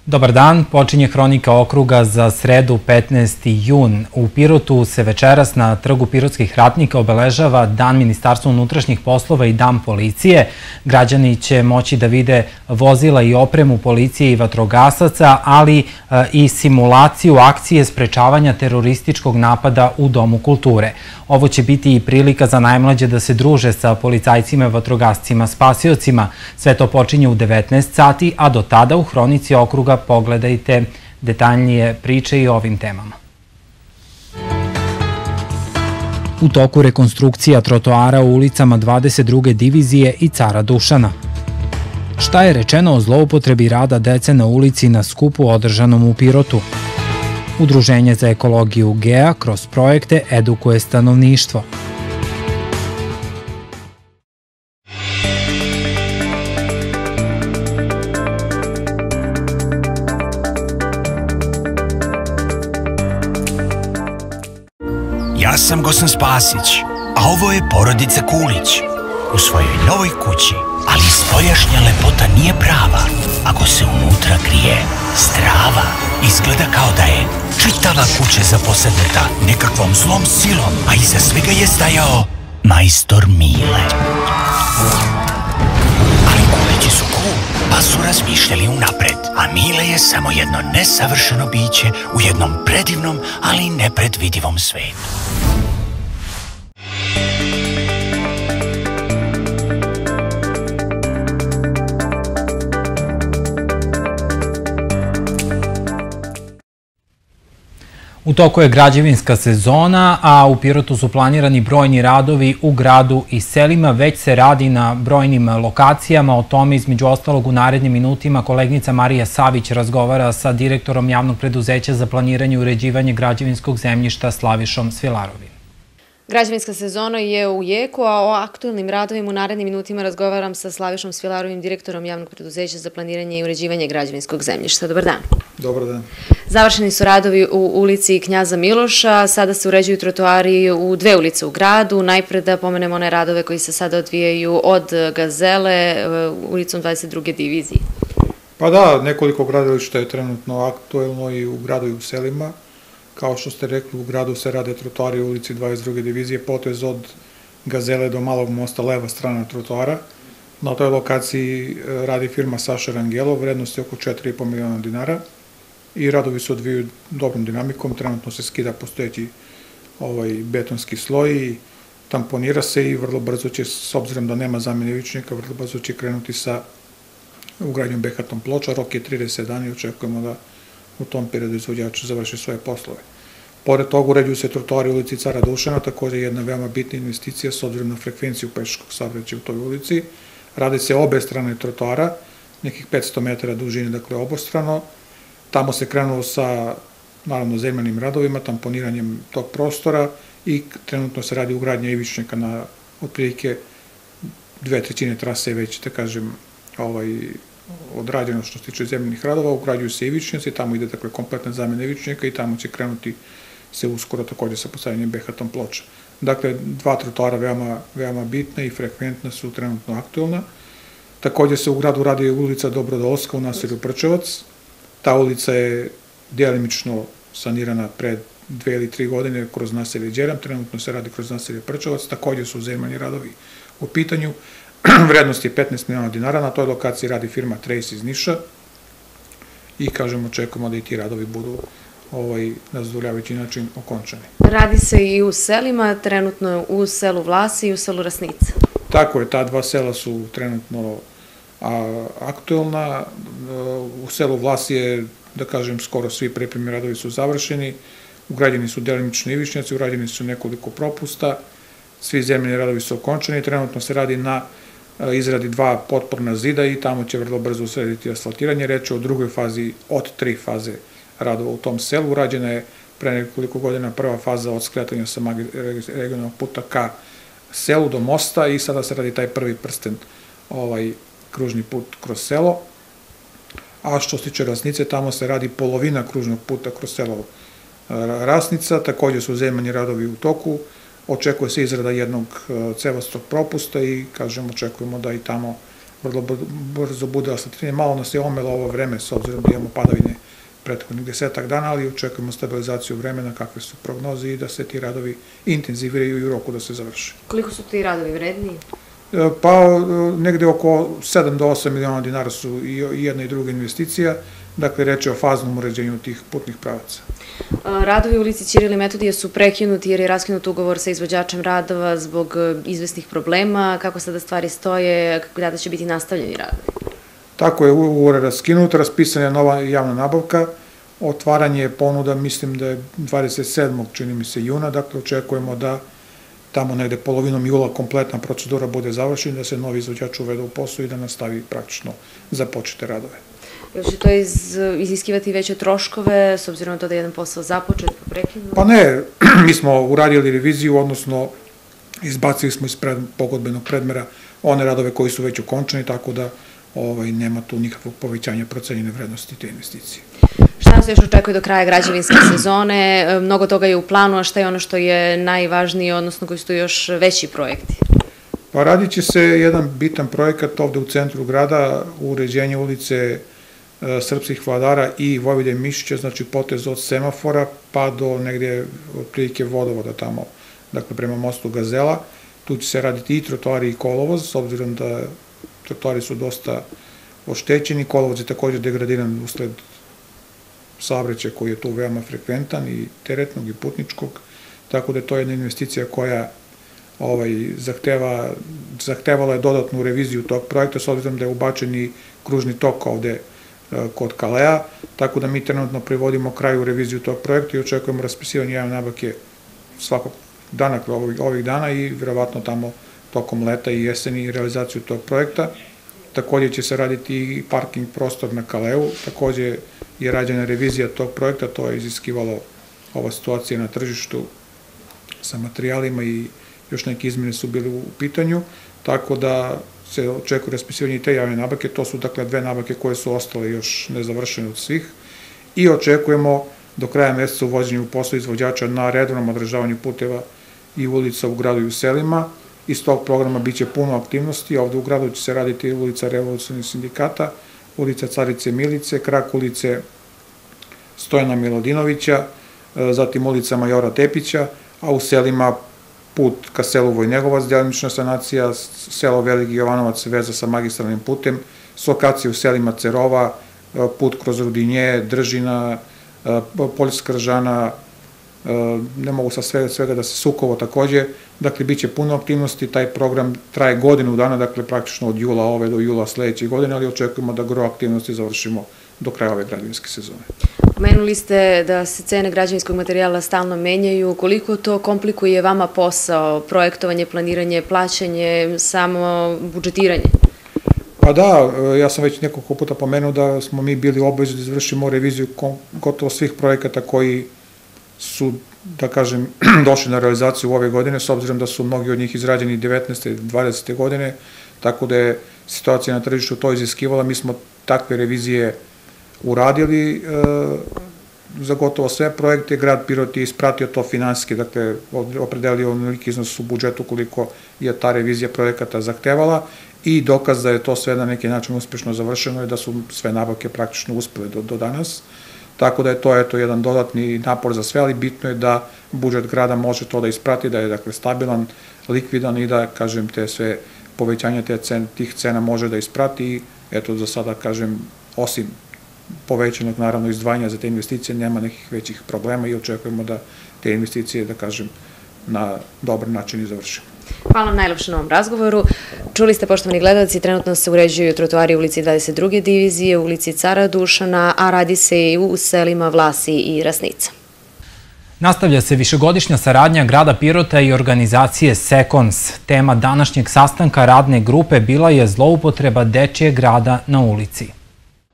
Dobar dan, počinje Hronika okruga za sredu 15. jun. U Pirotu se večeras na Trgu pirotskih ratnika obeležava Dan Ministarstva unutrašnjih poslova i Dan policije. Građani će moći da vide vozila i opremu policije i vatrogasaca, ali i simulaciju akcije sprečavanja terorističkog napada u Domu kulture. Ovo će biti i prilika za najmlađe da se druže sa policajcima, vatrogascima, spasiocima. Sve to počinje u 19 sati, a do tada u Hronici okruga pogledajte detaljnije priče i o ovim temama. U toku rekonstrukcija trotoara u ulicama 22. divizije i Cara Dušana. Šta je rečeno o zloupotrebi rada dece na ulici na skupu održanom u Pirotu? Udruženje za ekologiju GEA kroz projekte edukuje stanovništvo. Ja sam Gosan Spasić, a ovo je porodica Kulić. U svojoj novoj kući, ali spoljašnja lepota nije prava ako se unutra krije strava. Izgleda kao da je čitava kuća zaposednuta nekakvom zlom silom, a iza svega je stajao majstor Mile. Ali Kulići su cool, pa su razmišljali unapred, a Mile je samo jedno nesavršeno biće u jednom predivnom, ali nepredvidivom svetu. U toku je građevinska sezona, a u Pirotu su planirani brojni radovi u gradu i selima. Već se radi na brojnim lokacijama. O tome, između ostalog, u narednim minutima koleginica Marija Savić razgovara sa direktorom Javnog preduzeća za planiranje i uređivanje građevinskog zemljišta Slavišom Svilarovim. Građevinska sezona je u jeku, a o aktuelnim radovima u narednim minutima razgovaram sa Slavišom Svilarovim, direktorom Javnog preduzeća za planiranje i uređivanje građevinskog zemljišta. Dobar dan. Dobar dan. Završeni su radovi u ulici Knjaza Miloša, sada se uređuju trotoari u dve ulice u gradu. Najpre da pomenemo one radove koji se sada odvijaju od Gazele ulicom 22. divizije. Pa da, nekoliko gradilišta je trenutno aktuelno i u gradu i u selima. Kao što ste rekli, u gradu se rade trotoari u ulici 22. divizije, potez od Gazele do Malog mosta, leva strana trotoara. Na toj lokaciji radi firma Saša Rangelov, vrednosti oko 4,5 miliona dinara i radovi se odvijaju dobrom dinamikom. Trenutno se skida postojeći betonski sloj, tamponira se i vrlo brzo će, s obzirom da nema zamene ivičnika, vrlo brzo će krenuti sa ugradnjom behaton ploča. Rok je 30 dana i očekujemo da u tom periodu izvođač završi svoje poslove. Pored toga uređuju se trotoari u ulici Cara Dušana, također jedna veoma bitna investicija s obzirom na frekvenciju pešačkog saobraćaja u toj ulici. Rade se obe strane trotoara, nekih 500 metara dužine, dakle obostrano. Tamo se krenulo sa, naravno, zemljanim radovima, tamponiranjem tog prostora i trenutno se radi ugradnja ivičnika na otprilike 2/3 trase već, da kažem, odrađeno što se tiče zemljanih radova, ugrađuju se ivičnjaci, tamo ide dakle kompletna zamena ivičnjaka i tamo će krenuti se uskoro također sa postavljanjem behaton ploča. Dakle, dva trotoara veoma bitna i frekventna su trenutno aktuelna. Također se u gradu radi ulica Dobrodolska u naselju Prčevac. Ta ulica je djelimično sanirana pred 2 ili 3 godine kroz naselje Đeram, trenutno se radi kroz naselje Prčevac, također su zemljani radovi u pitanju. Vrednost je 15 miliona dinara, na toj lokaciji radi firma Trace iz Niša i, kažemo, očekujemo da i ti radovi budu na zadovoljavajući način okončani. Radi se i u selima, trenutno u selu Vlasi i u selu Rasnica. Tako je, ta dva sela su trenutno aktuelna. U selu Vlasi je, da kažem, skoro svi pripremni radovi su završeni, ugrađeni su delimično ivičnjaci, urađeni su nekoliko propusta, svi zemljeni radovi su okončani, trenutno se radi na izradi 2 potporna zida i tamo će vrlo brzo usrediti asfaltiranje. Reč je o drugoj fazi od 3 faze radova u tom selu. Urađena je pre nekoliko godina prva faza od skretanja sa regionalnog puta ka selu do mosta i sada se radi taj prvi prsten, kružni put kroz selo. A što se tiče Rasnice, tamo se radi polovina kružnog puta kroz selo Rasnica, također su zemljani radovi u toku. Očekuje se izrada jednog cevastog propusta i, kažem, očekujemo da i tamo vrlo brzo bude asfaltiranje. Malo nas je omelo ovo vreme, s obzirom da imamo padavine prethodnih 10 dana, ali očekujemo stabilizaciju vremena, kakve su prognoze i da se ti radovi intenziviraju i u roku da se završi. Koliko su ti radovi vredni? Pa negde oko 7 do 8 miliona dinara su i jedna i druga investicija, dakle reč je o faznom uređenju tih putnih pravaca. Radovi u ulici Ćiril i Metodije su prekinuti jer je raskinut ugovor sa izvođačem radova zbog izvesnih problema. Kako sada stvari stoje, kada će biti nastavljeni radovi? Tako je, ugovor je raskinut, raspisana je nova javna nabavka, otvaranje ponuda, mislim da je 27. čini mi se juna, dakle očekujemo da tamo negde polovinom jula kompletna procedura bude završena, da se novi izvođač uvede u posao i da nastavi praktično započete radove. Ili će to iziskivati veće troškove, s obzirom na to da je jedan posao započet, pa prekinut? Pa ne, mi smo uradili reviziju, odnosno izbacili smo iz pogodbenog predmera one radove koji su već okončani, tako da nema tu nikakvog povećanja procenjene vrednosti te investicije. Šta nas još očekuje do kraja građevinske sezone? Mnogo toga je u planu, a šta je ono što je najvažnije, odnosno koji su tu još veći projekti? Pa radit će se jedan bitan projekat ovde u centru grada, uređenje ulice Srpskih vladara i Vojvode Mišića, znači potez od semafora pa do negdje otprilike vodovoda tamo, dakle prema mostu Gazela. Tu će se raditi i trotoari i kolovoz, s obzirom da trotoari su dosta oštećeni, kolovoz je također degradiran usled saobraćaja koji je tu veoma frekventan i teretnog i putničkog, tako da je to jedna investicija koja zahtevala je dodatnu reviziju tog projekta, s obzirom da je ubačen i kružni tok ovde kod Kalea, tako da mi trenutno privodimo kraju reviziju tog projekta i očekujemo raspisivanje javne nabavke svakog dana, ovih dana i verovatno tamo tokom leta i jeseni i realizaciju tog projekta. Takođe će se raditi i parking prostor na Kaleu, takođe je rađena revizija tog projekta, to je iziskivalo ova situacija na tržištu sa materijalima i još neke izmene su bile u pitanju, tako da se očekuje raspisivanje i te javne nabavke, to su dakle dve nabavke koje su ostale još nezavršene od svih i očekujemo do kraja meseca uvođenje u posao izvođača na redovnom održavanju puteva i ulica u gradu i u selima. Iz tog programa biće puno aktivnosti, ovde u gradu će se raditi ulica Revolucionarnih sindikata, ulica Carice Milice, krak ulice Stojana Milodinovića, zatim ulica Majora Tepića, a u selima put ka selu Vojnegovac, delimična sanacija, selo Veliki Jovanovac, veza sa magistralnim putem, lokacije u selima Cerova, put kroz Rudinje, Držina, Poljska Ržana, ne mogu sa svega da se Sukovo takođe, dakle, bit će puno aktivnosti, taj program traje godinu dana, dakle, praktično od jula ove do jula sledeće godine, ali očekujemo da gro aktivnosti završimo do kraja ove građevinske sezone. Pomenuli ste da se cene građevinskog materijala stalno menjaju. Koliko to komplikuje vama posao, projektovanje, planiranje, plaćanje, samo budžetiranje? Pa da, ja sam već nekoliko puta pomenuo da smo mi bili obavezni da izvršimo reviziju gotovo svih projekata koji su, da kažem, došli na realizaciju ove godine, s obzirom da su mnogi od njih izrađeni 19. i 20. godine, tako da je situacija na tržištu to iziskivala. Mi smo takve revizije uradili za gotovo sve projekte. Grad Pirot je ispratio to finansijski, dakle, opredelio onoliki iznos u budžetu koliko je ta revizija projekata zahtevala i dokaz da je to sve na neki način uspešno završeno i da su sve nabavke praktično uspele do danas. Tako da je to jedan dodatni napor za sve, ali bitno je da budžet grada može to da isprati, da je dakle stabilan, likvidan i da, kažem, te sve povećanja tih cena može da isprati i eto, za sada, kažem, osim povećanog, naravno, izdvajanja za te investicije, nema nekih većih problema i očekujemo da te investicije, da kažem, na dobar način i završimo. Hvala vam najlepše na ovom razgovoru. Čuli ste, poštovani gledalci, trenutno se uređuju trotoari u ulici 22. divizije, u ulici Cara Dušana, a radi se i u selima Vlasi i Rasnica. Nastavlja se višegodišnja saradnja grada Pirota i organizacije Sekons. Tema današnjeg sastanka radne grupe bila je zloupotreba dečijeg rada na ulici.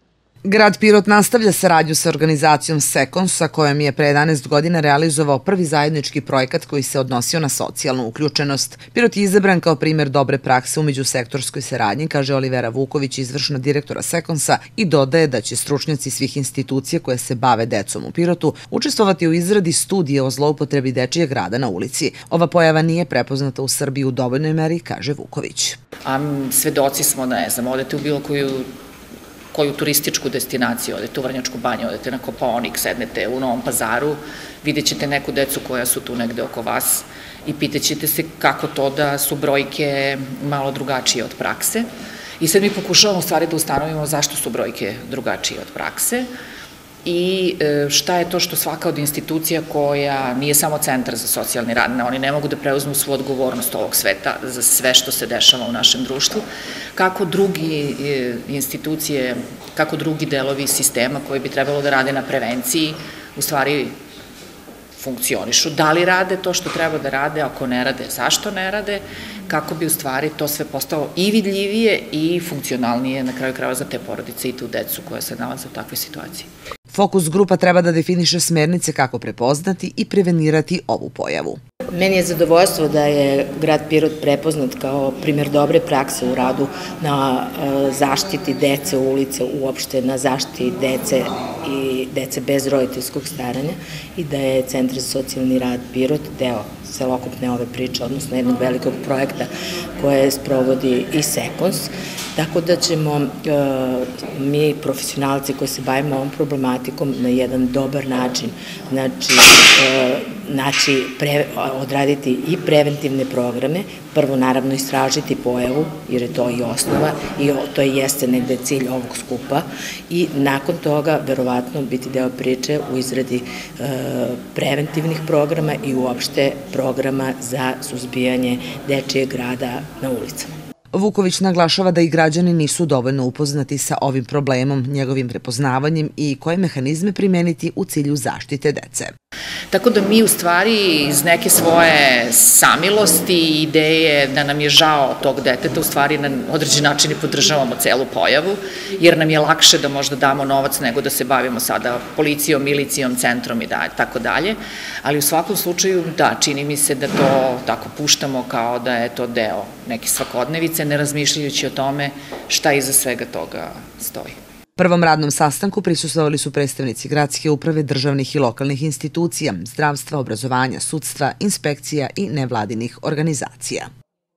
Grad Pirot nastavlja saradnju sa organizacijom Sekons, sa kojom je pre 11 godina realizovao prvi zajednički projekat koji se odnosio na socijalnu uključenost. Pirot je izabran kao primer dobre prakse u međusektorskoj saradnji, kaže Olivera Vuković, izvršna direktora Sekonsa, i dodaje da će stručnjaci svih institucija koje se bave decom u Pirotu učestvovati u izradi studije o zloupotrebi dečijeg rada na ulici. Ova pojava nije prepoznata u Srbiji u dovoljnoj meri, kaže Vuković. A svedoci smo, ne znam, odete u bilo koju turističku destinaciju, odete u Vrnjačku banju, odete na Kopaonik, sednete u Novom Pazaru, vidjet ćete neku decu koja su tu negde oko vas i pitaćete se kako to da su brojke malo drugačije od prakse. I sad mi pokušavamo u stvari da ustanovimo zašto su brojke drugačije od prakse i šta je to što svaka od institucija koja nije samo centar za socijalni rad, oni ne mogu da preuzmu svu odgovornost ovog sveta za sve što se dešava u našem društvu, kako drugi institucije, kako drugi delovi sistema koji bi trebalo da rade na prevenciji, u stvari funkcionišu. Da li rade to što treba da rade, ako ne rade, zašto ne rade, kako bi u stvari to sve postalo i vidljivije i funkcionalnije na kraju krajeva za te porodice i tu decu koja se nalaze u takvoj situaciji. Fokus grupa treba da definiše smernice kako prepoznati i prevenirati ovu pojavu. Meni je zadovoljstvo da je grad Pirot prepoznat kao primjer dobre prakse u radu na zaštiti dece ulice, uopšte na zaštiti dece i dece bez roditeljskog staranja i da je Centar za socijalni rad Pirot deo celokupne ove priče, odnosno jednog velikog projekta koje sprovodi i Sekons, tako da ćemo mi, profesionalci koji se bavimo ovom problematikom, na jedan dobar način, odraditi i preventivne programe, prvo naravno istražiti pojavu, jer je to i osnova i to i jeste negde cilj ovog skupa, i nakon toga verovatno biti deo priče u izradi preventivnih programa i uopšte programa za suzbijanje dečijeg rada na ulicama. Vuković naglašava da i građani nisu dovoljno upoznati sa ovim problemom, njegovim prepoznavanjem i koje mehanizme primeniti u cilju zaštite dece. Tako da mi u stvari iz neke svoje samilosti i ideje da nam je žao tog deteta, u stvari na određen način i podržavamo celu pojavu, jer nam je lakše da možda damo novac nego da se bavimo sada policijom, milicijom, centrom i tako dalje, ali u svakom slučaju da, čini mi se da to tako puštamo kao da je to deo neke svakodnevice, ne razmišljajući o tome šta iza svega toga stoji. Prvom radnom sastanku prisustvovali su predstavnici gradske uprave, državnih i lokalnih institucija, zdravstva, obrazovanja, sudstva, inspekcija i nevladinih organizacija.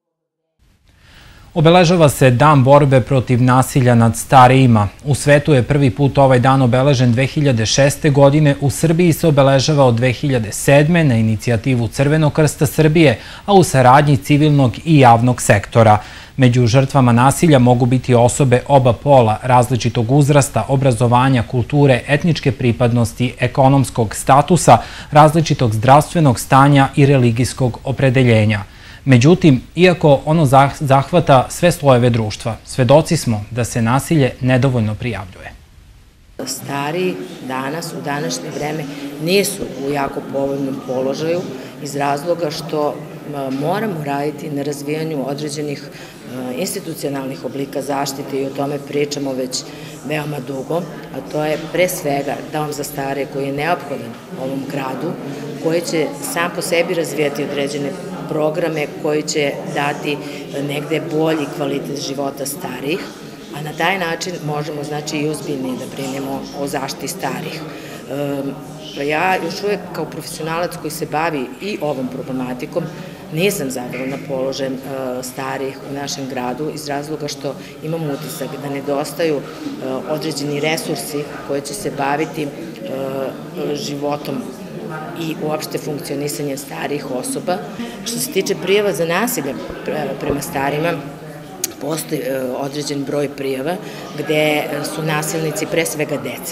Obeležava se Dan borbe protiv nasilja nad starijima. U svetu je prvi put ovaj dan obeležen 2006. godine, u Srbiji se obeležava od 2007. na inicijativu Crvenog krsta Srbije, a u saradnji civilnog i javnog sektora. Među žrtvama nasilja mogu biti osobe oba pola, različitog uzrasta, obrazovanja, kulture, etničke pripadnosti, ekonomskog statusa, različitog zdravstvenog stanja i religijskog opredeljenja. Međutim, iako ono zahvata sve slojeve društva, svedoci smo da se nasilje nedovoljno prijavljuje. Stari danas, u današnje vreme, nisu u jako povoljnom položaju iz razloga što moramo raditi na razvijanju određenih institucionalnih oblika zaštite i o tome pričamo već veoma dugo, a to je pre svega dom za stare koji je neophodan ovom gradu, koji će sam po sebi razvijati određene programe koji će dati negde bolji kvalitet života starijih, a na taj način možemo znači i ozbiljnije da brinemo o zaštiti starih. Ja još uvek kao profesionalac koji se bavi i ovom problematikom nisam zadovoljna položajem starih u našem gradu iz razloga što imam utisak da nedostaju određeni resursi koji će se baviti životom i uopšte funkcionisanjem starijih osoba. Što se tiče prijava za nasilje prema starima, postoji određen broj prijava gde su nasilnici pre svega deca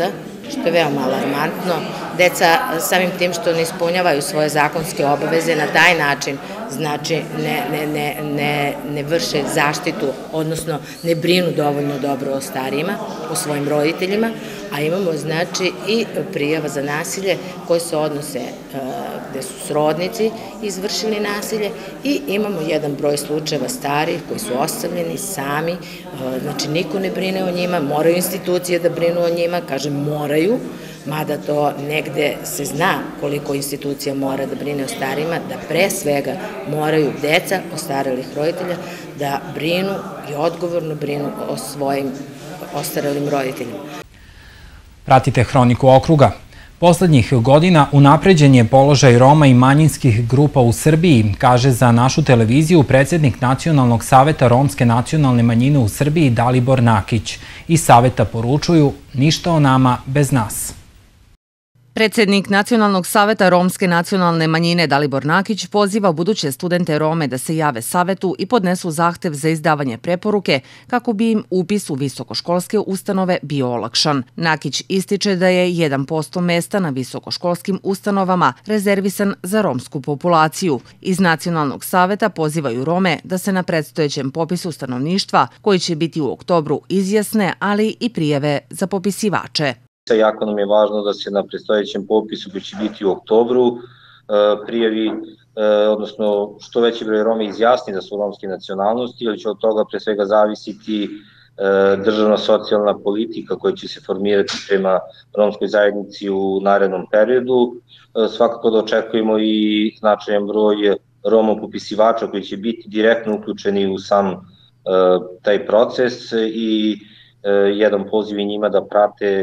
što je veoma alarmantno. Deca samim tim što ne ispunjavaju svoje zakonske obaveze na taj način, znači ne vrše zaštitu, odnosno ne brinu dovoljno dobro o starijima, o svojim roditeljima, a imamo znači i prijava za nasilje koje se odnose gde su srodnici izvršili nasilje i imamo jedan broj slučajeva starijih koji su ostavljeni sami, znači niko ne brine o njima, moraju institucije da brinu o njima, kažem moraju, mada to negde se zna koliko institucija mora da brine o starima, da pre svega moraju deca ostarelih roditelja da brinu i odgovorno brinu o svojim ostarelim roditeljima. Pratite Hroniku okruga. Poslednjih godina unapređen je položaj Roma i manjinskih grupa u Srbiji, kaže za našu televiziju predsjednik Nacionalnog saveta romske nacionalne manjine u Srbiji Dalibor Nakić. Iz saveta poručuju ništa o nama bez nas. Predsjednik Nacionalnog saveta romske nacionalne manjine Dalibor Nakić poziva buduće studente Rome da se jave savetu i podnesu zahtev za izdavanje preporuke kako bi im upis u visokoškolske ustanove bio olakšan. Nakić ističe da je 1% mesta na visokoškolskim ustanovama rezervisan za romsku populaciju. Iz Nacionalnog saveta pozivaju Rome da se na predstojećem popisu stanovništva, koji će biti u oktobru, izjasne, ali i prijave za popisivače. Jako nam je važno da se na predstojećem popisu koji će biti u oktobru prijavi, odnosno što veći broj Roma izjasni da su romske nacionalnosti, jer će od toga pre svega zavisiti državna socijalna politika koja će se formirati prema romskoj zajednici u narednom periodu. Svakako da očekujemo i značajan broj Roma popisivača koji će biti direktno uključeni u sam taj proces i jedan poziv i njima da prate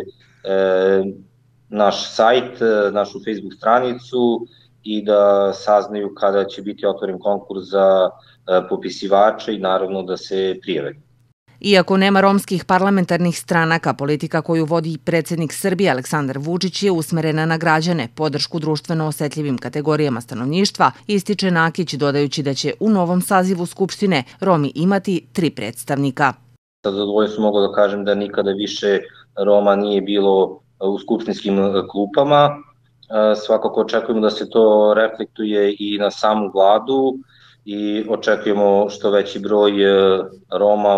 naš sajt, našu Facebook stranicu i da saznaju kada će biti otvoren konkurs za popisivače i naravno da se prijave. Iako nema romskih parlamentarnih stranaka, politika koju vodi predsjednik Srbije Aleksandar Vučić je usmerena na građane, podršku društveno osetljivim kategorijama stanovništva, ističe Nakić dodajući da će u novom sazivu Skupštine Romi imati 3 predstavnika. Sa zadovoljstvom mogu da kažem da nikada više Roma nije bilo u skupštinskim klupama. Svakako očekujemo da se to reflektuje i na samu vladu i očekujemo što veći broj Roma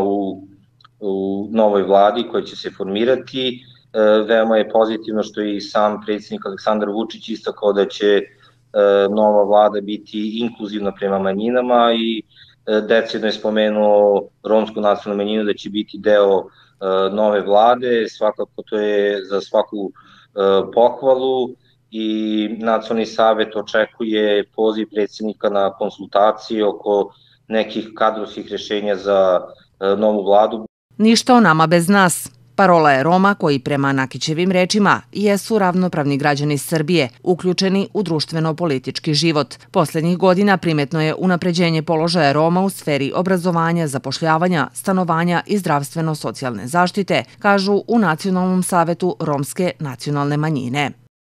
u novoj vladi koja će se formirati. Veoma je pozitivno što je i sam predsjednik Aleksandar Vučić istakao da će nova vlada biti inkluzivna prema manjinama i decidno je spomenuo romsku nacionalnu manjinu da će biti deo nove vlade, svakako to je za svaku pohvalu i Nacionalni savet očekuje poziv predsjednika na konsultacije oko nekih kadrovskih rješenja za novu vladu. Ništa o nama bez nas. Parola je Roma koji, prema Nakićevim rečima, jesu ravnopravni građani Srbije, uključeni u društveno-politički život. Poslednjih godina primetno je unapređenje položaja Roma u sferi obrazovanja, zapošljavanja, stanovanja i zdravstveno-socijalne zaštite, kažu u Nacionalnom savetu romske nacionalne manjine.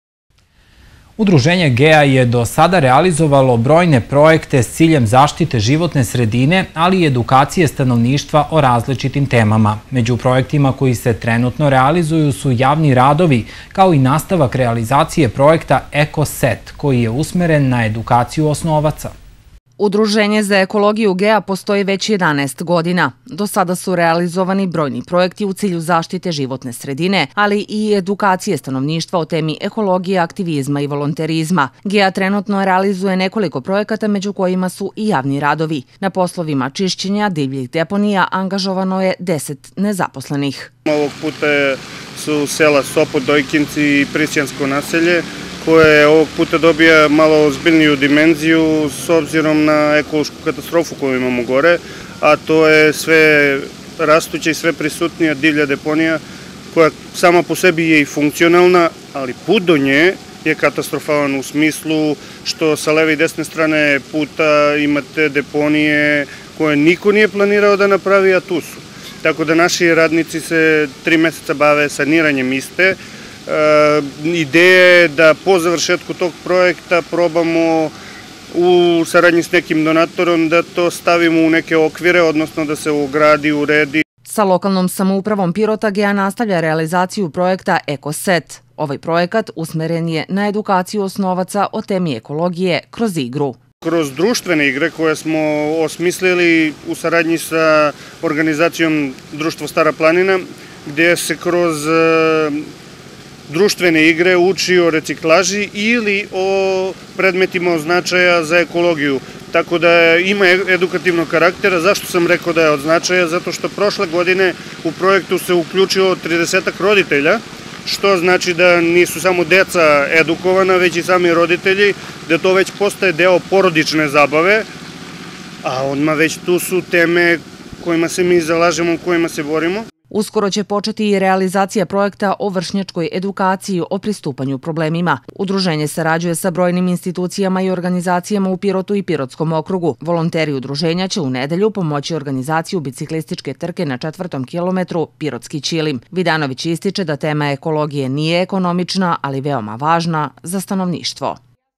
Udruženje GEA je do sada realizovalo brojne projekte s ciljem zaštite životne sredine, ali i edukacije stanovništva o različitim temama. Među projektima koji se trenutno realizuju su javni radovi, kao i nastavak realizacije projekta EkoSet, koji je usmeren na edukaciju osnovaca. Udruženje za ekologiju GEA postoji već 11 godina. Do sada su realizovani brojni projekti u cilju zaštite životne sredine, ali i edukacije stanovništva o temi ekologije, aktivizma i volonterizma. GEA trenutno realizuje nekoliko projekata, među kojima su i javni radovi. Na poslovima čišćenja divljih deponija angažovano je 10 nezaposlenih. Ovog puta su sela Sopot, Dojkinci i Prisjansko naselje, koje ovog puta dobija malo ozbiljniju dimenziju s obzirom na ekološku katastrofu koju imamo gore, a to je sve rastuća i sve prisutnija divlja deponija koja sama po sebi je i funkcionalna, ali put do nje je katastrofalan u smislu što sa leve i desne strane puta imate deponije koje niko nije planirao da napravi, a tu su. Tako da naši radnici se 3 meseca bave saniranjem iste. Ideja je da po završetku tog projekta probamo u saradnji s nekim donatorom da to stavimo u neke okvire, odnosno da se ogradi, uredi. Sa lokalnom samoupravom Pirota GEA nastavlja realizaciju projekta EkoSet. Ovaj projekat usmeren je na edukaciju osnovaca o temi ekologije kroz igru. Kroz društvene igre koje smo osmislili u saradnji sa organizacijom Društvo Stara planina, gdje se kroz društvene igre uči o reciklaži ili o predmetima od značaja za ekologiju. Tako da ima edukativnog karaktera. Zašto sam rekao da je od značaja? Zato što prošle godine u projektu se uključilo 30 roditelja, što znači da nisu samo deca edukovana, već i sami roditelji, da to već postaje deo porodične zabave, a odmah već tu su teme kojima se mi zalažemo, kojima se borimo. Uskoro će početi i realizacija projekta o vršnjačkoj edukaciji o pristupanju problemima. Udruženje sarađuje sa brojnim institucijama i organizacijama u Pirotu i Pirotskom okrugu. Volonteri udruženja će u nedelju pomoći organizaciju biciklističke trke na 4. kilometru Pirotski Ćilim. Vidanović ističe da tema ekologije nije ekonomična, ali veoma važna za stanovništvo.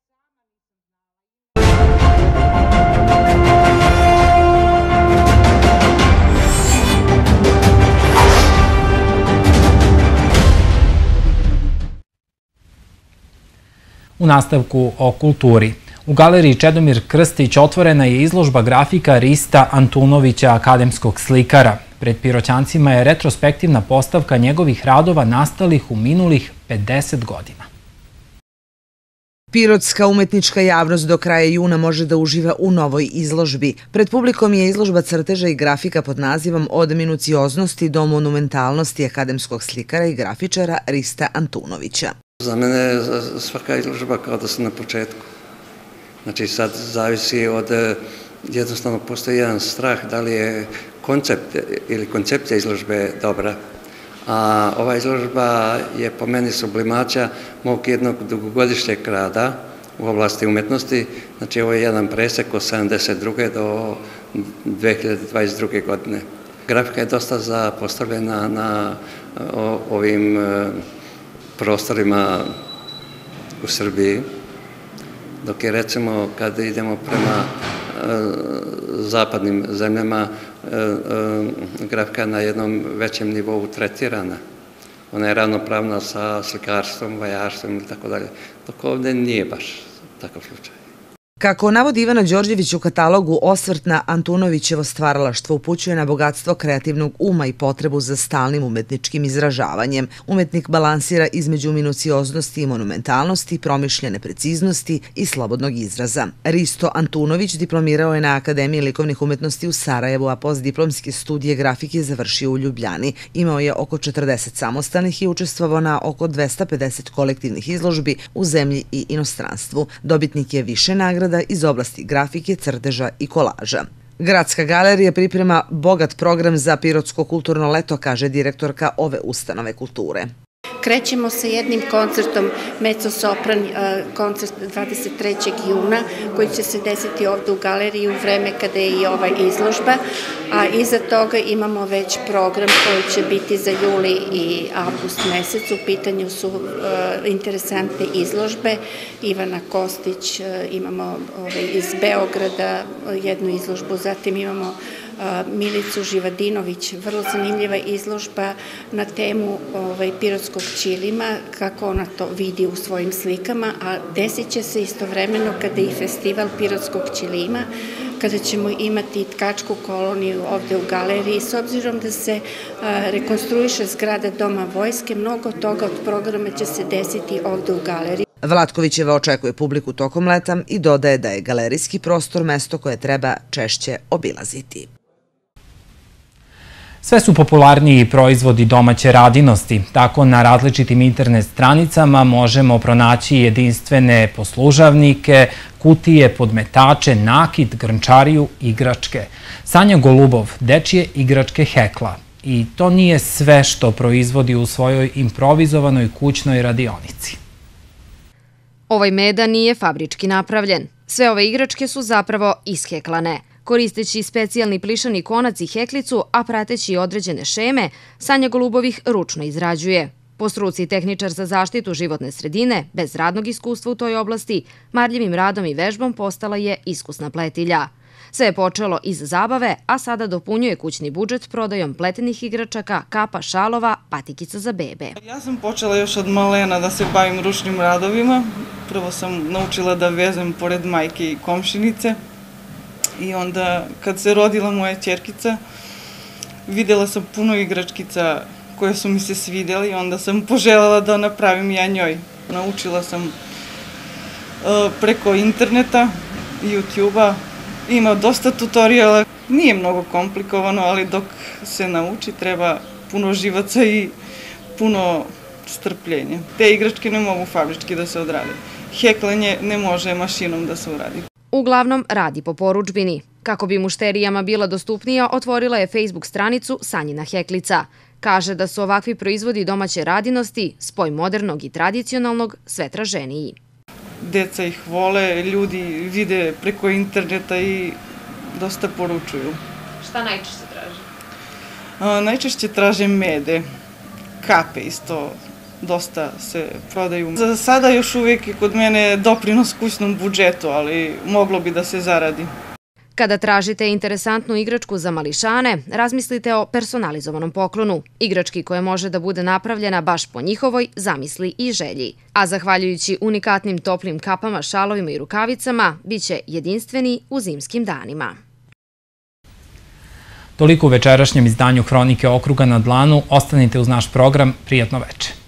U nastavku o kulturi. U galeriji Čedomir Krstić otvorena je izložba grafika Rista Antunovića, akademskog slikara. Pred Piroćancima je retrospektivna postavka njegovih radova nastalih u minulih 50 godina. Pirotska umetnička javnost do kraja juna može da uživa u novoj izložbi. Pred publikom je izložba crteža i grafika pod nazivom Od minucioznosti do monumentalnosti akademskog slikara i grafičara Rista Antunovića. Za mene je svaka izložba kao da sam na početku. Znači sad zavisi od, jednostavno postoji jedan strah da li je koncept ili koncepcija izložbe dobra. A ova izložba je po meni sublimacija mog jednog dugogodišnjeg rada u oblasti umetnosti. Znači ovo je jedan presek od 72. do 2022. godine. Grafika je dosta zapostavljena na ovim prostorima u Srbiji, dok je recimo kad idemo prema zapadnim zemljama grafika na jednom većem nivou tretirana. Ona je ravnopravna sa slikarstvom, vajarstvom i tako dalje, dok ovdje nije baš takav slučaj. Kako navodi Ivana Đorđević u katalogu, osvrt na Antunovićevo stvaralaštvo upućuje na bogatstvo kreativnog uma i potrebu za stalnim umetničkim izražavanjem. Umetnik balansira između minucioznosti i monumentalnosti, promišljene preciznosti i slobodnog izraza. Risto Antunović diplomirao je na Akademiji likovnih umetnosti u Sarajevu, a postdiplomske studije grafike završio u Ljubljani. Imao je oko 40 samostalnih i učestvovao na oko 250 kolektivnih izložbi u zemlji i inostranstvu. Dobitnik je više nagrada iz oblasti grafike, crteža i kolaža. Gradska galerija priprema bogat program za Pirotsko kulturno leto, kaže direktorka ove ustanove kulture. Krećemo sa jednim koncertom, mezzo-sopran koncert 23. juna, koji će se desiti ovdje u galeriji u vreme kada je i ova izložba, a iza toga imamo već program koji će biti za juli i avgust mesec. U pitanju su interesantne izložbe. Ivana Kostić, imamo iz Beograda jednu izložbu, zatim imamo Milicu Živadinović, vrlo zanimljiva izložba na temu Pirotskog Ćilima, kako ona to vidi u svojim slikama, a desit će se istovremeno kada je i festival Pirotskog Ćilima, kada ćemo imati tkačku koloniju ovde u galeriji. S obzirom da se rekonstruiše zgrada Doma vojske, mnogo toga od programa će se desiti ovde u galeriji. Vlatkovićeva očekuje publiku tokom leta i dodaje da je galerijski prostor mesto koje treba češće obilaziti. Sve su popularniji proizvodi domaće radinosti. Tako na različitim internet stranicama možemo pronaći jedinstvene poslužavnike, kutije, podmetače, nakit, grnčariju, igračke. Sanja Golubov, dečije igračke Hekla. I to nije sve što proizvodi u svojoj improvizovanoj kućnoj radionici. Ovaj meda nije fabrički napravljen. Sve ove igračke su zapravo isheklane. Koristeći specijalni plišani konac i heklicu, a prateći određene šeme, Sanja Golubov ih ručno izrađuje. Po struci tehničar za zaštitu životne sredine, bez radnog iskustva u toj oblasti, marljivim radom i vežbom postala je iskusna pletilja. Sve je počelo iz zabave, a sada dopunjuje kućni budžet prodajom pletenih igračaka, kapa, šalova, patikica za bebe. Ja sam počela još od malena da se bavim ručnim radovima. Prvo sam naučila da vezem pored majke i komšinice i onda kad se rodila moja ćerkica videla sam puno igračkica koje su mi se svidjeli i onda sam poželjela da napravim ja njoj. Naučila sam preko interneta, YouTube-a, ima dosta tutoriala. Nije mnogo komplikovano, ali dok se nauči treba puno živaca i puno strpljenja. Te igračke ne mogu fabrički da se odrade. Heklanje ne može mašinom da se uradi. Uglavnom radi po porudžbini. Kako bi mušterijama bila dostupnija, otvorila je Facebook stranicu Sanjina Heklica. Kaže da su ovakvi proizvodi domaće radinosti, spoj modernog i tradicionalnog, sve traženiji. Deca ih vole, ljudi vide preko interneta i dosta poručuju. Šta najčešće traže? Najčešće traže mede, kape isto, dosta se prodaju. Za sada još uvijek je kod mene doprinos kućnom budžetu, ali moglo bi da se zaradi. Kada tražite interesantnu igračku za mališane, razmislite o personalizovanom poklonu, igrački koja može da bude napravljena baš po njihovoj zamisli i želji. A zahvaljujući unikatnim toplim kapama, šalovima i rukavicama, bit će jedinstveni u zimskim danima. Toliko u večerašnjem izdanju Hronike okruga na dlanu. Ostanite uz naš program. Prijatno veče.